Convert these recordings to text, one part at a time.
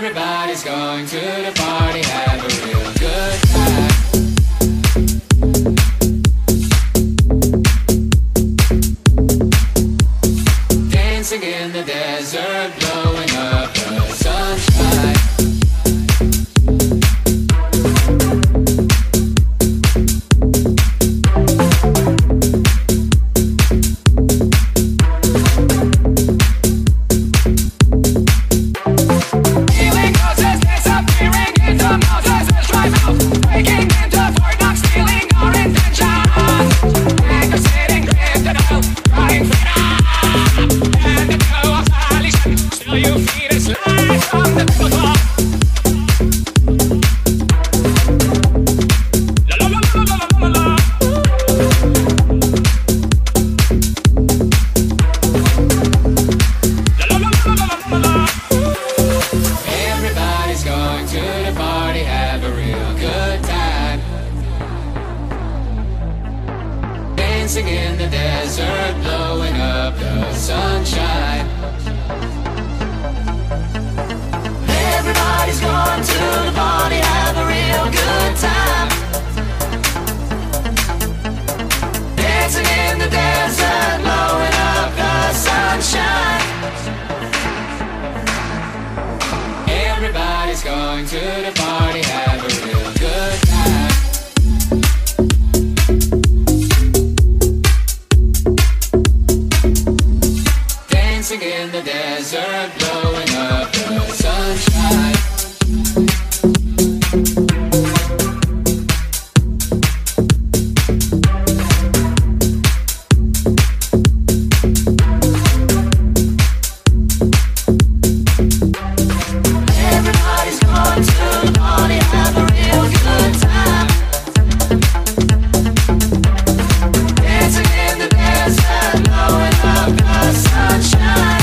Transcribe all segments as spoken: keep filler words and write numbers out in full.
Everybody's going to the party, have a real good time. Dancing in the desert, blowing up the sunshine. Dancing in the desert, blowing up the sunshine. Everybody's going to the party, have a real good time. Dancing in the desert, blowing up the sunshine. Everybody's going to the party, have a real good time. Dancing in the desert, blowing up the sunshine. Everybody's going to the party, have a real good time. Dancing in the desert, blowing up the sunshine.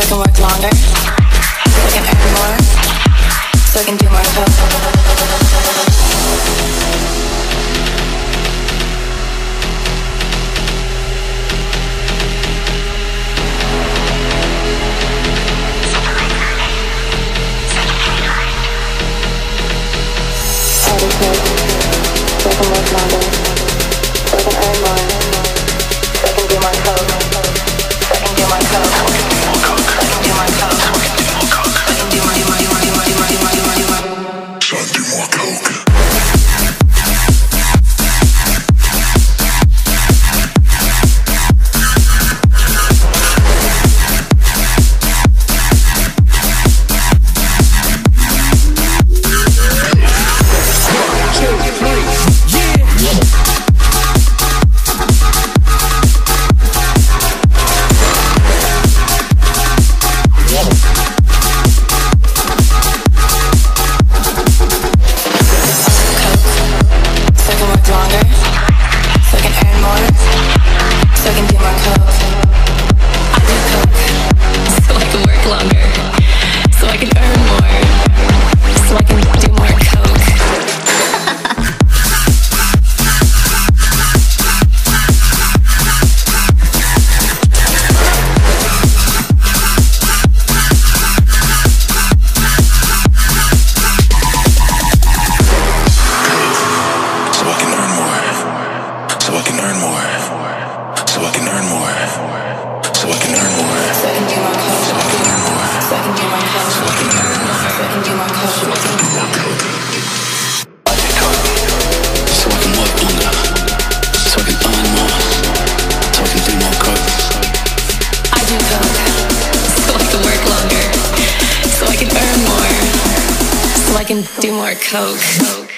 can work longer, so I can earn more, so I can do more coke. So I can work longer, so I can earn more, so I can do more coke, so I can do more coke, so I can do more coke, so I can do more coke, so I can do more, do more, do more, do more, do more, do more, do more, do more, so I can do more coke. Can do more coke. Coke.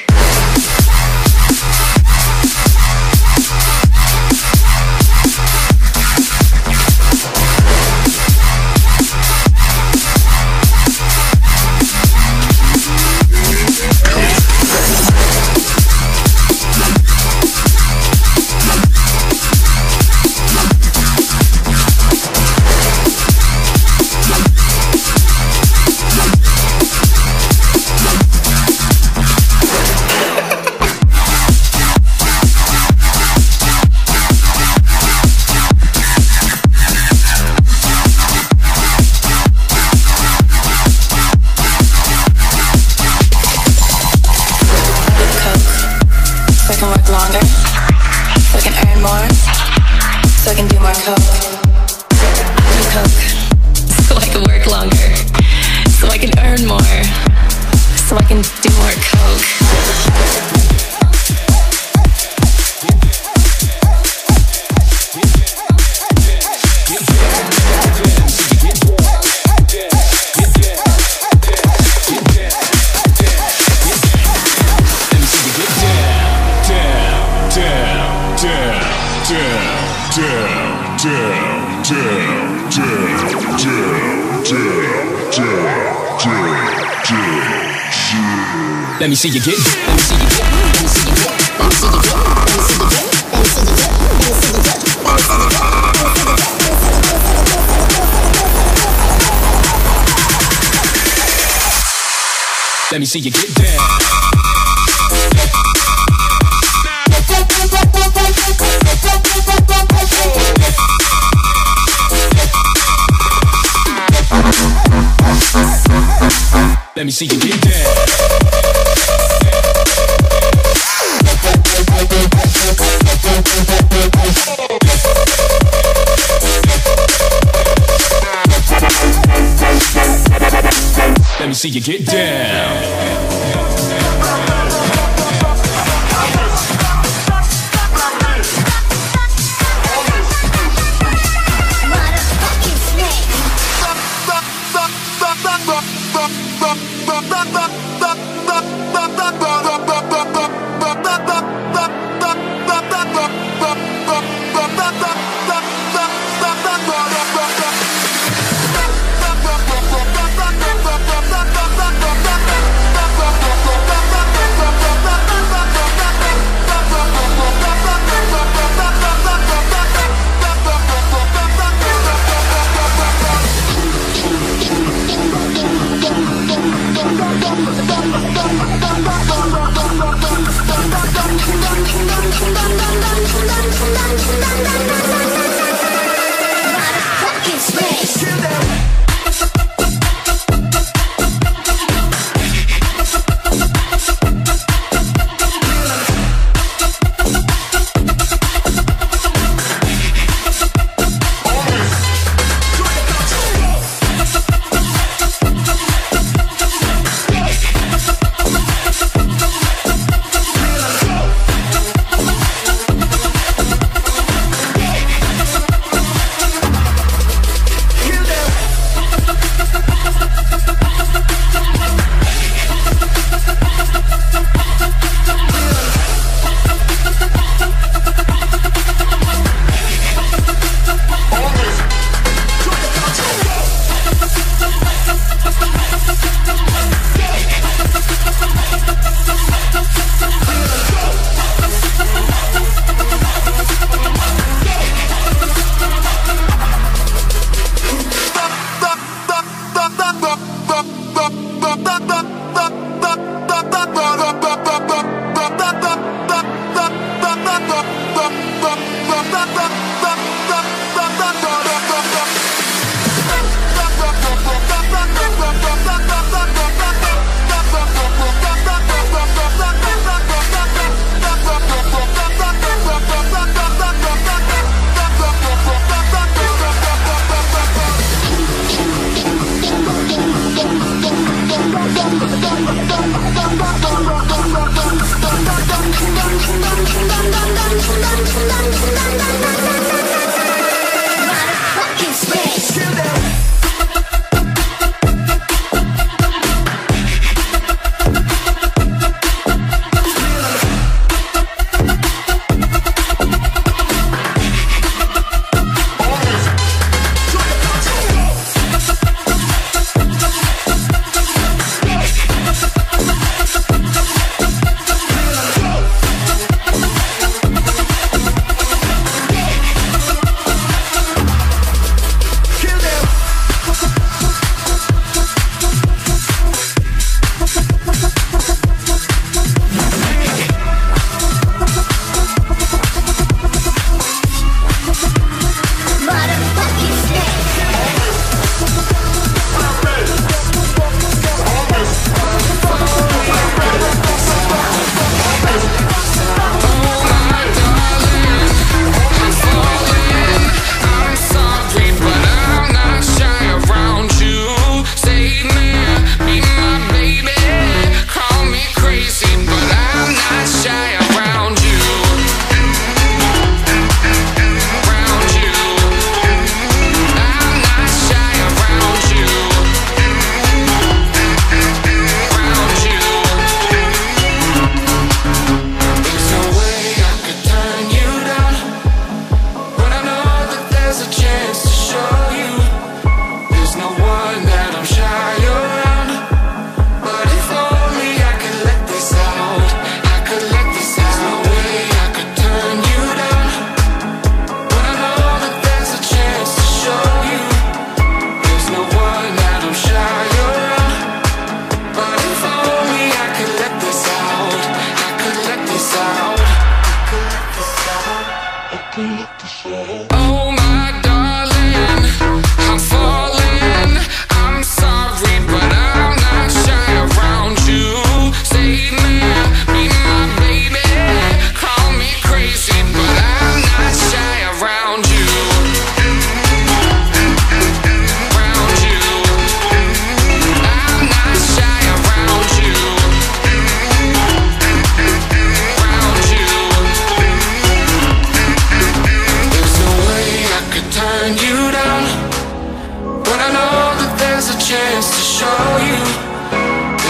Let me see you get. Let me see you get. Let me see you get. Let me see you get. Let me see you get. Let me see you get. Let me see you get. Let me see you get down. Let me see you get down. Let me see you get down.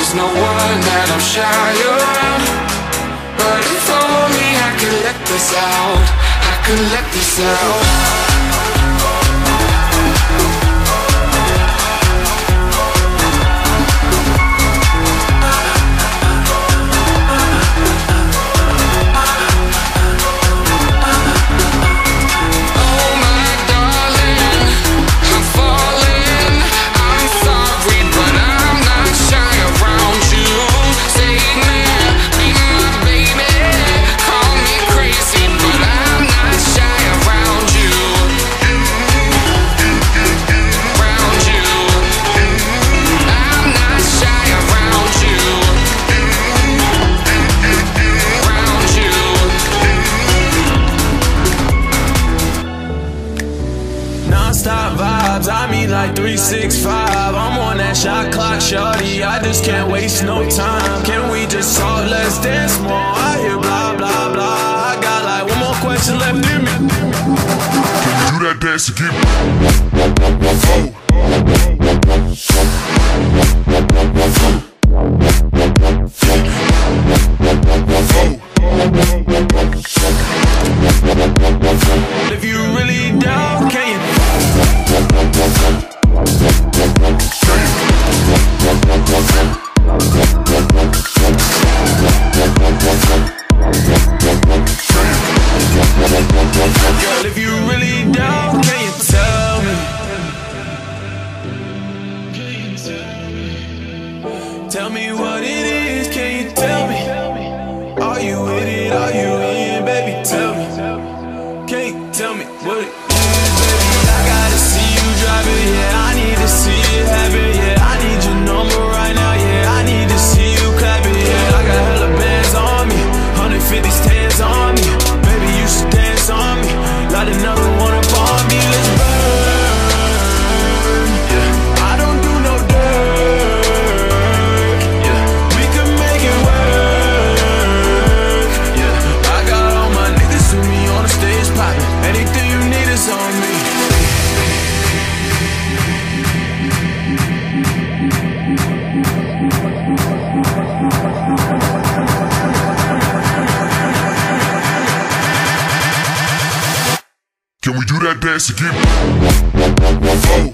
there's no one that I'm shy around. But if only I could let this out, I could let this out. Non-stop vibes, I mean like three six five. I'm on that shot clock, shorty, I just can't waste no time. Can we just talk, let's dance more? I hear blah, blah, blah. I got like one more question left in me. Can you do that dance again? Oh. If you really down, can you? Girl, if you really down, can you tell me? Tell me what it is, can you tell me? Are you with it, are you in, baby, tell me. Can you tell me what it is, baby? I gotta see you drive it, yeah, I need to see it happen, yeah. I need your number right now, yeah, I need to see you clap it, yeah. I got hella bands on me, one fifty stands on me. Baby, you should dance on me, light another one up on me, let's burn, yeah. I don't do no dirt, yeah. We can make it work, yeah. I got all my niggas with me on the stage poppin'. Anything you need is on me. Can we do that dance again? Oh.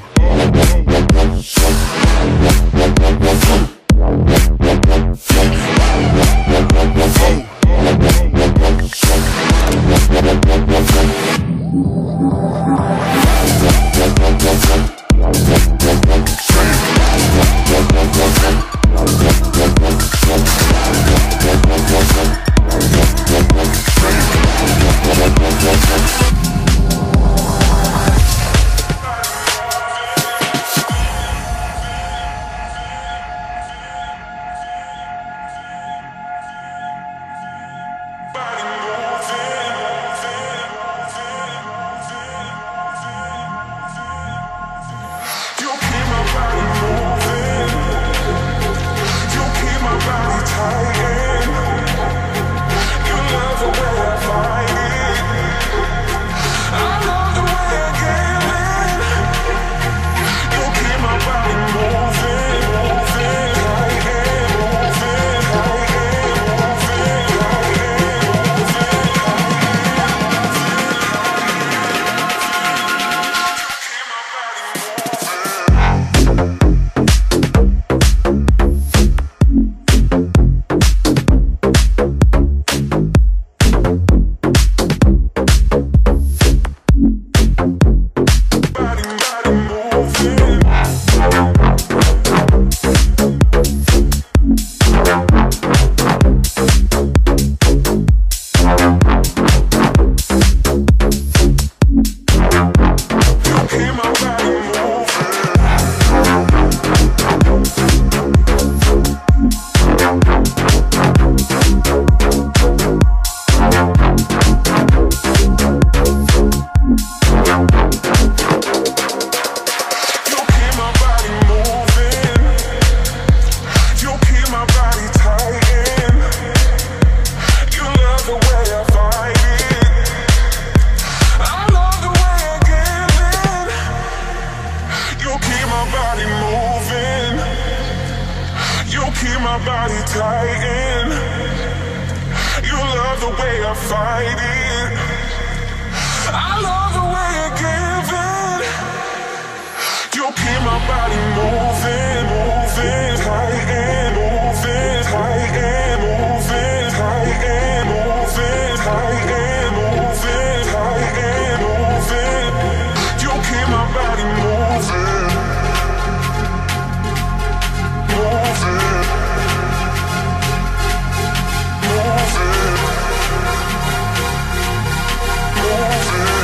keep my body tighten. You love the way I fight it. I love the way I give it. You keep my body moving, moving, tighten, moving, tighten, moving, tighten, moving, tighten, moving, tighten, moving. You keep my body moving, moving, moving, moving.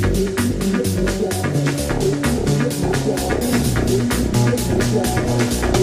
Yeah.